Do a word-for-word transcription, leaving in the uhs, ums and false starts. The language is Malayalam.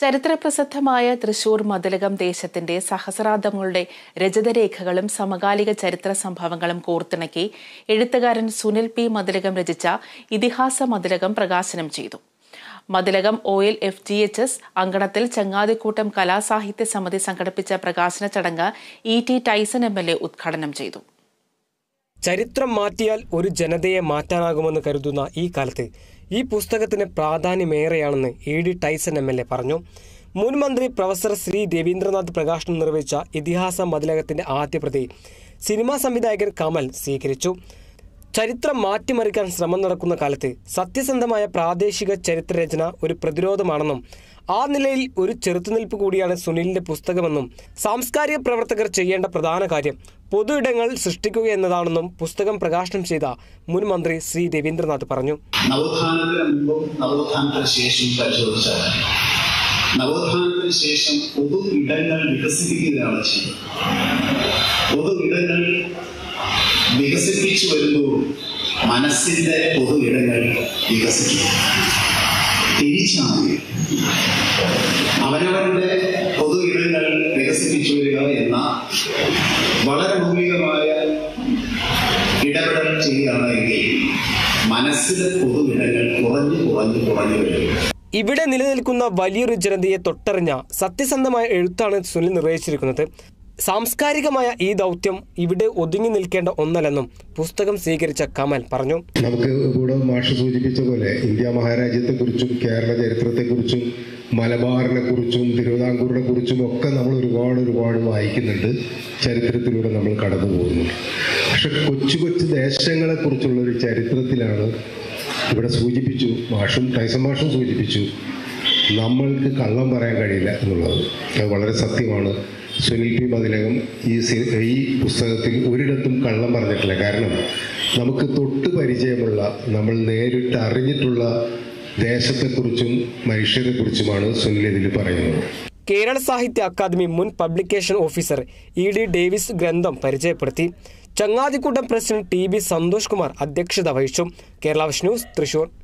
ചരിത്രപ്രസിദ്ധമായ തൃശൂർ മതിലകം ദേശത്തിന്റെ സഹസ്രാബ്ദങ്ങളുടെ രചതരേഖകളും സമകാലിക ചരിത്ര സംഭവങ്ങളും കോർത്തിണക്കി എഴുത്തുകാരൻ സുനിൽ പി മതിലകം രചിച്ച ഇതിഹാസ മതിലകം പ്രകാശനം ചെയ്തു. Mathilakam O L F G H S അങ്കണത്തിൽ ചങ്ങാതിക്കൂട്ടം കലാസാഹിത്യ സമിതി സംഘടിപ്പിച്ച പ്രകാശന ചടങ്ങ് E T Tyson M L A ഉദ്ഘാടനം ചെയ്തു. ചരിത്രം മാറ്റിയാൽ ഒരു ജനതയെ മാറ്റാനാകുമെന്ന് കരുതുന്ന ഈ കാലത്ത് ഈ പുസ്തകത്തിന് പ്രാധാന്യമേറെയാണെന്ന് E D Tyson M L A പറഞ്ഞു. മുൻ മന്ത്രി പ്രൊഫസർ ശ്രീ രവീന്ദ്രനാഥ് പ്രകാശനം നിർവഹിച്ച ഇതിഹാസ മതിലകത്തിന്റെ ആദ്യ പ്രതി സിനിമാ സംവിധായകൻ കമൽ സ്വീകരിച്ചു. ചരിത്രം മാറ്റിമറിക്കാൻ ശ്രമം നടക്കുന്ന കാലത്ത് സത്യസന്ധമായ പ്രാദേശിക ചരിത്രരചന ഒരു പ്രതിരോധമാണെന്നും ആ നിലയിൽ ഒരു ചെറുത്തുനിൽപ്പ് കൂടിയാണ് സുനിലിന്റെ പുസ്തകമെന്നും സാംസ്കാരിക പ്രവർത്തകർ ചെയ്യേണ്ട പ്രധാന കാര്യം പൊതു ഇടങ്ങൾ സൃഷ്ടിക്കുക എന്നതാണെന്നും പുസ്തകം പ്രകാശനം ചെയ്ത മുൻ മന്ത്രി ശ്രീ രവീന്ദ്രനാഥ് പറഞ്ഞു. നവോത്ഥാനത്തിന് മുമ്പും നവോത്ഥാനത്തിന് ശേഷവും പരിശോധിച്ചാൽ നവോത്ഥാനത്തിന് ശേഷം പൊതു ഇടങ്ങൾ വികസിപ്പിക്കുകയാണ് ചെയ്യുന്നത്. പൊതു ഇടങ്ങൾ വികസിപ്പിച്ചു വരുമ്പോൾ മനസ്സിന്റെ പൊതു ഇടങ്ങൾ വികസിക്കും. തിരിച്ചാണ് അവനവന്റെ പൊതു ഇടങ്ങൾ വികസിപ്പിച്ചു വരിക എന്ന വളരെ മൗലികമായ ഇടപെടൽ ചെയ്യുകയാണെങ്കിൽ മനസ്സിലെ പൊതു ഇടങ്ങൾ കുറഞ്ഞു കുറഞ്ഞു കുറഞ്ഞു വരിക. ഇവിടെ നിലനിൽക്കുന്ന വലിയൊരു ജനതയെ തൊട്ടറിഞ്ഞ സത്യസന്ധമായ എഴുത്താണ് സുനിൽ നിർവഹിച്ചിരിക്കുന്നത്. സാംസ്കാരികമായ ഈ ദൗത്യം ഇവിടെ ഒതുങ്ങി നിൽക്കേണ്ട ഒന്നല്ലെന്നും പുസ്തകം സ്വീകരിച്ച കമൽ പറഞ്ഞു. നമുക്ക് കൂടെ മാഷ് സൂചിപ്പിച്ച പോലെ ഇന്ത്യ മഹാരാജ്യത്തെക്കുറിച്ചും കേരള ചരിത്രത്തെക്കുറിച്ചും മലബാറിനെ കുറിച്ചും തിരുവിതാംകൂറിനെ കുറിച്ചും ഒക്കെ നമ്മൾ ഒരുപാട് ഒരുപാട് വായിക്കുന്നുണ്ട്, ചരിത്രത്തിലൂടെ നമ്മൾ കടന്നു പോകുന്നുണ്ട്. പക്ഷെ കൊച്ചു കൊച്ചു ദേശങ്ങളെ കുറിച്ചുള്ള ഒരു ചരിത്രത്തിലാണ് ഇവിടെ സൂചിപ്പിച്ചു, മാഷും ടൈസൺ മാഷും സൂചിപ്പിച്ചു, നമ്മൾക്ക് കള്ളം പറയാൻ കഴിയില്ല എന്നുള്ളത്. അത് വളരെ സത്യമാണ്. സുനിൽ പി മതിലകം ഈ ഈ പുസ്തകത്തിൽ ഒരിടത്തും കള്ളം പറഞ്ഞിട്ടില്ല. കാരണം നമുക്ക് തൊട്ട് പരിചയമുള്ള, നമ്മൾ നേരിട്ട് അറിഞ്ഞിട്ടുള്ള ദേശത്തെക്കുറിച്ചും മനുഷ്യരെക്കുറിച്ചുമാണ് സുനിൽ ഇതിൽ പറയുന്നത്. കേരള സാഹിത്യ അക്കാദമി മുൻ publication officer E D Davis ഗ്രന്ഥം പരിചയപ്പെടുത്തി. ചങ്ങാതിക്കൂട്ടം president T B Santhosh Kumar അധ്യക്ഷത വഹിച്ചു. Kerala vision news, Thrissur.